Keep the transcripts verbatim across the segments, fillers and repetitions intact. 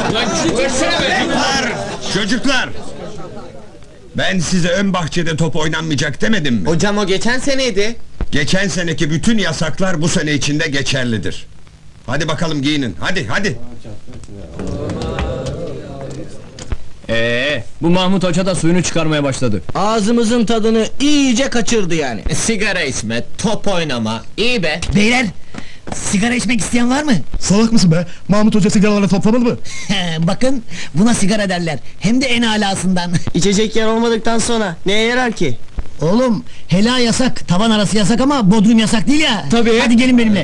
Çocuklar! Çocuklar! Ben size ön bahçede top oynanmayacak demedim mi? Hocam o geçen seneydi. Geçen seneki bütün yasaklar bu sene içinde geçerlidir. Hadi bakalım giyinin, hadi hadi! Ee, bu Mahmut Hoca da suyunu çıkarmaya başladı. Ağzımızın tadını iyice kaçırdı yani. Sigara içme, top oynama, iyi be. Beyler, sigara içmek isteyen var mı? Salak mısın be? Mahmut Hoca sigaralarla toplamalı mı? Bakın, buna sigara derler. Hem de en alasından. İçecek yer olmadıktan sonra neye yarar ki? Oğlum, helal yasak, tavan arası yasak ama bodrum yasak değil ya. Tabii. Hadi gelin benimle.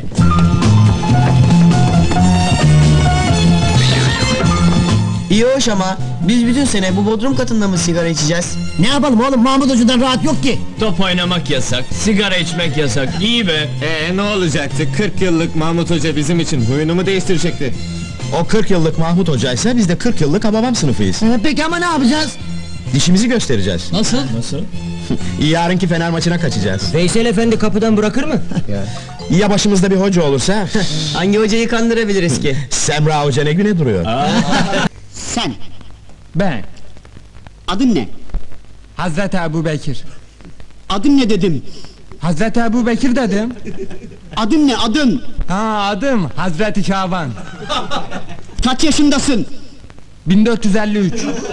İyi hoş ama biz bütün sene bu bodrum katında mı sigara içeceğiz? Ne yapalım oğlum, Mahmut Hoca'dan rahat yok ki. Top oynamak yasak, sigara içmek yasak. İyi be. Ee ne olacaktı? kırk yıllık Mahmut Hoca bizim için huyunu mu değiştirecekti? O kırk yıllık Mahmut Hoca'ysa biz de kırk yıllık Hababam sınıfıyız. Ee, peki ama ne yapacağız? Dişimizi göstereceğiz. Nasıl? Nasıl? Yarınki Fener maçına kaçacağız. Veysel Efendi kapıdan bırakır mı? Ya başımızda bir hoca olursa? Hangi hocayı kandırabiliriz ki? Semra Hoca ne güne duruyor? Sen, Ben, adın ne? Hazreti Ebu Bekir. Adın ne dedim? Hazreti Ebu Bekir dedim. Adın ne, adın? Ha, adım Hazreti Şaban. Kaç yaşındasın? bin dört yüz elli üç.